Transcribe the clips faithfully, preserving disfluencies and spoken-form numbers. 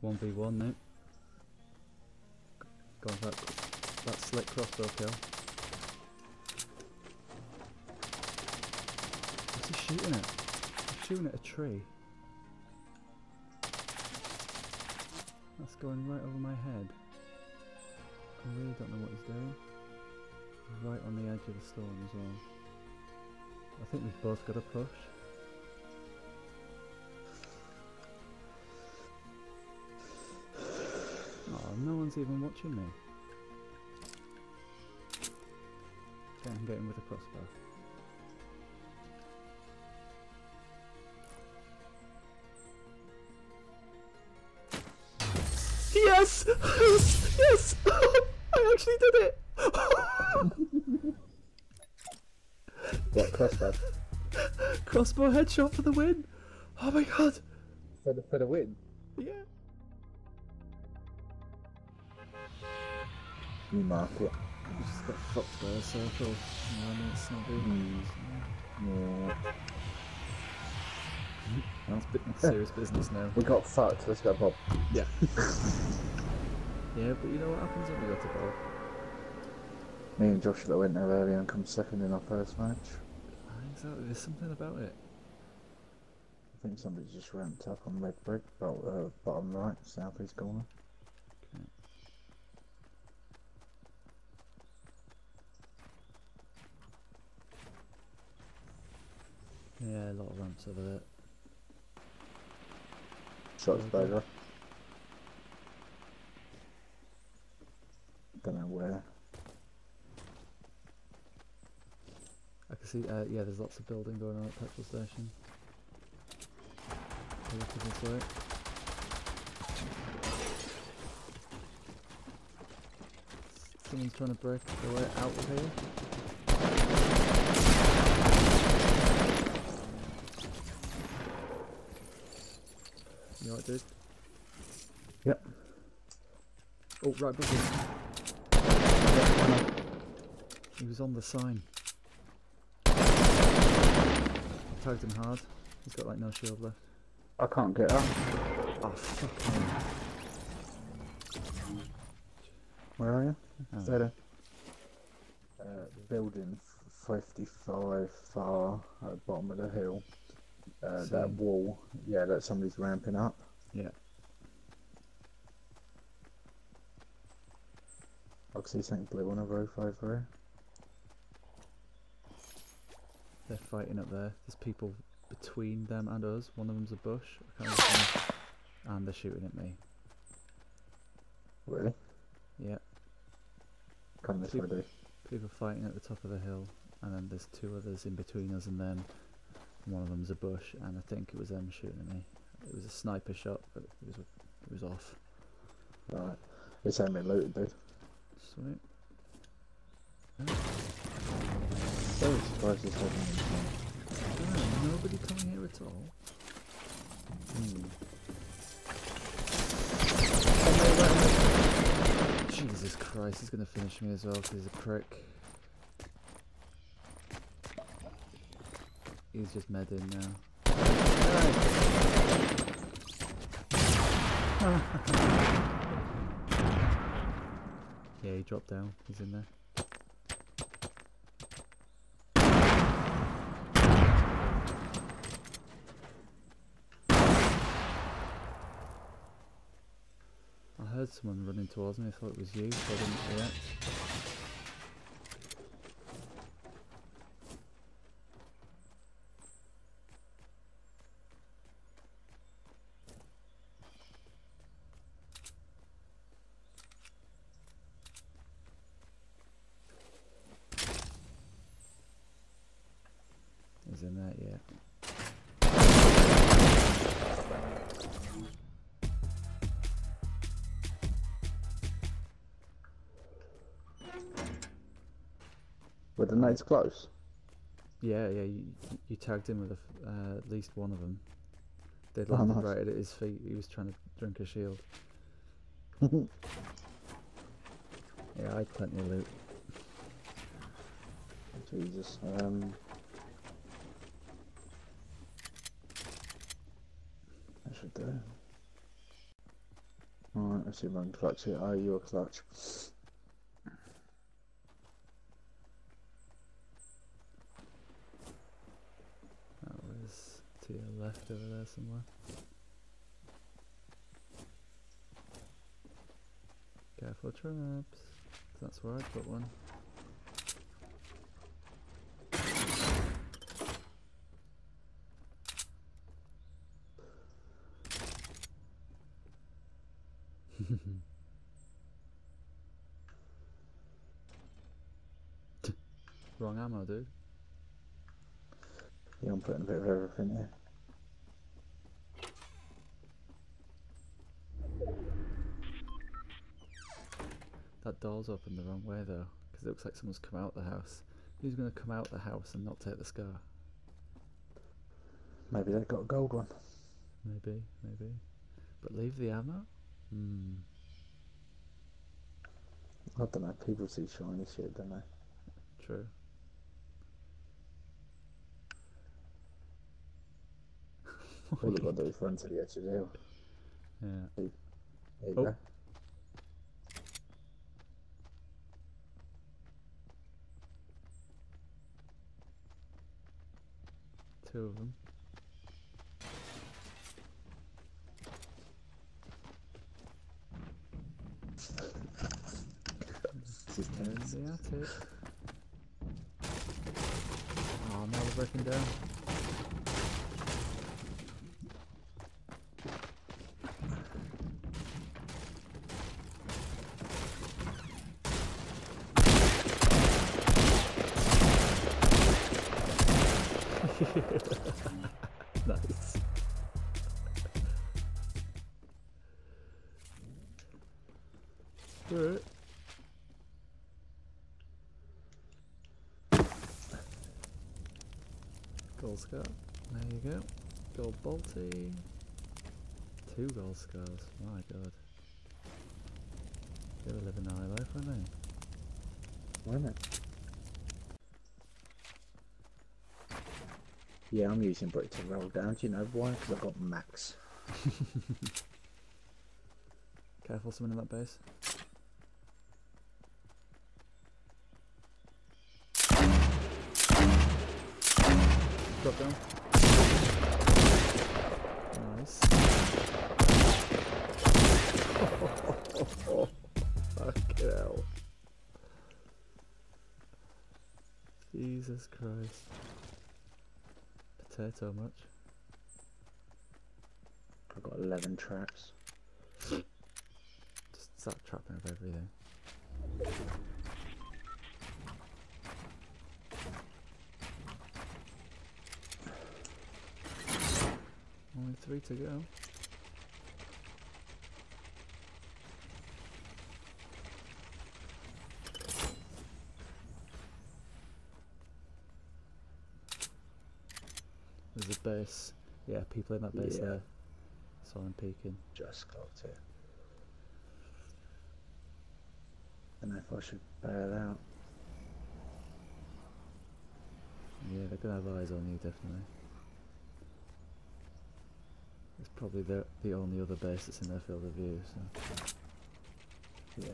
one v one now. Got that, that slick crossbow kill. What's he shooting at? He's shooting at a tree. That's going right over my head. I really don't know what he's doing. Right on the edge of the storm as well. I think we've both got a push. Oh, no one's even watching me. Okay, I'm getting with a crossbow. Yes! Yes! Yes! I actually did it! What, crossbow? Crossbow headshot for the win! Oh my god! For the, for the win? Yeah! You mark it. I just got fucked by a circle. No, I mean, it's not good. Mm. Yeah. That's bit serious business now. We got fucked, let's go Bob. Yeah. Yeah, but you know what happens when we go to Bob? Me and Josh that went there earlier and come second in our first match. Exactly, there's something about it. I think somebody's just ramped up on red brick, but, uh, bottom right, southeast corner. Okay. Yeah, a lot of ramps over there. Shots Okay. over. Don't know where. I can see, uh, yeah, there's lots of building going on at the petrol station. I'll look at this way. Someone's trying to break their way out of here. You alright, dude? Yep. Oh, right above you. He was on the sign. I tagged him hard. He's got like no shield left. I can't get up. Oh, fuck me. Where are you? Oh. Stay there. Uh, building fifty-five far at the bottom of the hill. Uh, that Same. wall, yeah, that somebody's ramping up. Yeah. I can see something blue on a roof over here. They're fighting up there. There's people between them and us. One of them's a bush. I can't really see. And they're shooting at me. Really? Yeah. Come this way, People- dude. People fighting at the top of the hill. And then there's two others in between us and them. One of them's a bush. And I think it was them shooting at me. It was a sniper shot, but it was, it was off. Right. It's only looted, dude. Sweet. So surprised this hasn't been Oh, nobody coming here at all. Hmm. Jesus Christ, he's gonna finish me as well because he's a prick. He's just medding now. Yeah, he dropped down. He's in there. I heard someone running towards me. I thought it was you, so I didn't react. He's in there, yeah. Were the nades close? Yeah, yeah, you, you tagged him with a f uh, at least one of them. They'd Oh, landed nice. right at his feet. He was trying to drink a shield. Yeah, I had plenty of loot. Jesus. Um, that should do. Alright, let's see if I can clutch it. Oh, you're clutch. That was to your left over there somewhere. Careful traps. That's where I put one. Wrong ammo, dude. Yeah, I'm putting a bit of everything here. That door's open the wrong way though, because it looks like someone's come out the house. Who's going to come out the house and not take the scar? Maybe they got a gold one. Maybe, maybe. But leave the ammo? Hmm. I don't know, people see shiny shit, don't they? True. All you've got to do is run to the edge of the hill. Yeah. There you Oh. go. Two of them. Handy at it. Oh, now they're breaking down. Nice. Alright. Gold scar. There you go. Gold bolty. Two gold scars. My god. They were living a high life, weren't they? Wasn't it? Yeah, I'm using brick to roll down. Do you know why? Because I've got max. Careful, someone in that base. Drop down. Nice. Fucking hell. Jesus Christ. Potato much? I've got eleven traps. Just start trapping of everything. Only three to go. There's a base. Yeah, people in that base Yeah. there. Saw him peeking. Just clocked it. I don't know if I should bail out. Yeah, they're gonna have eyes on you, definitely. It's probably the the only other base that's in their field of view, so. Yeah.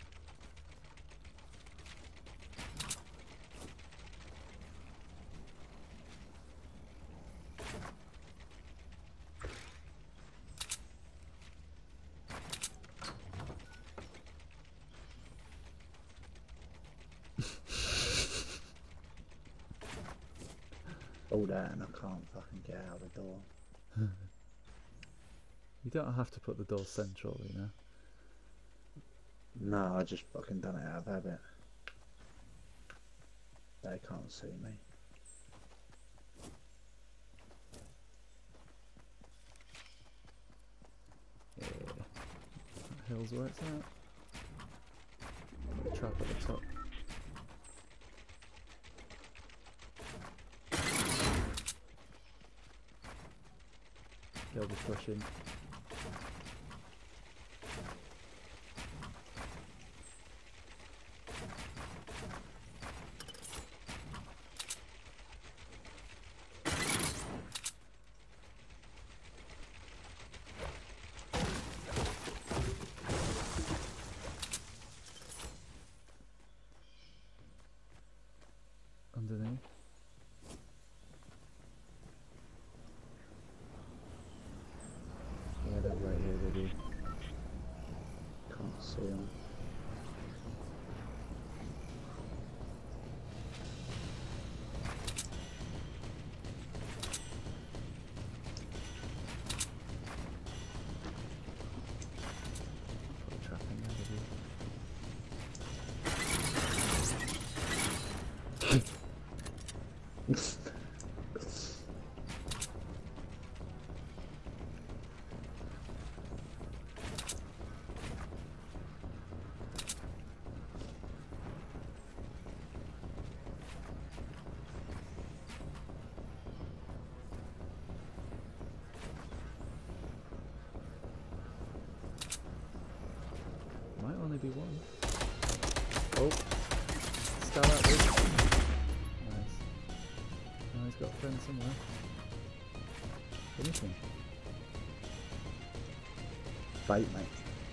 All that and I can't fucking get out the door. You don't have to put the door central, you know. No, I just fucking done it out of habit. They can't see me. Yeah. That hill's where it's at. Trap at the top. They'll be pushing. only be one. Oh, start out with. Nice. Now he's got a friend somewhere. Finish him. Bait, mate.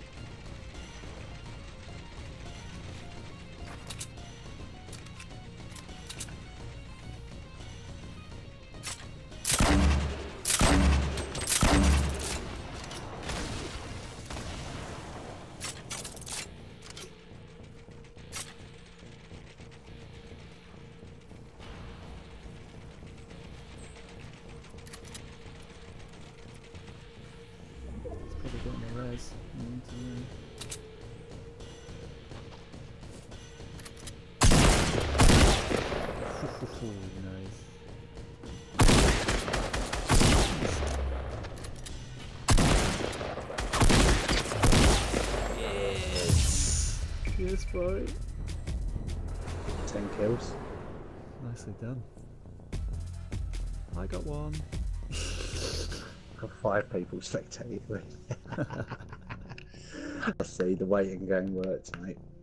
Probably getting the res. Mm, nice. Yes! Yes, boy. Ten kills. Nicely done. I got one. Got five people spectating. I see the waiting game works, mate.